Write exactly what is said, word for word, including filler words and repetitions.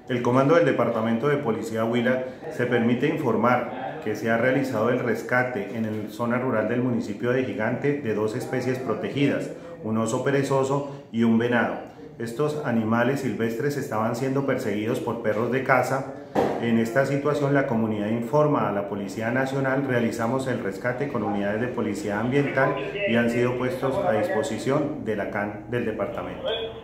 El comando del Departamento de Policía Huila se permite informar que se ha realizado el rescate en la zona rural del municipio de Gigante de dos especies protegidas, un oso perezoso y un venado. Estos animales silvestres estaban siendo perseguidos por perros de caza. En esta situación la comunidad informa a la Policía Nacional, realizamos el rescate con unidades de policía ambiental y han sido puestos a disposición de la C A N del departamento.